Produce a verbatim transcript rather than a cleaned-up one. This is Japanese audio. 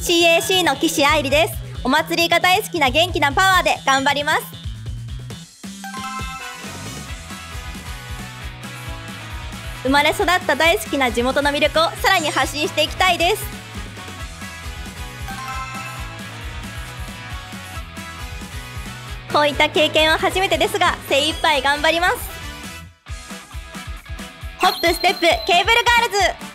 シーエーシー の岸愛理です。お祭りが大好きな元気なパワーで頑張ります。生まれ育った大好きな地元の魅力をさらに発信していきたいです。こういった経験は初めてですが、精一杯頑張ります。ホップステップケーブルガールズ。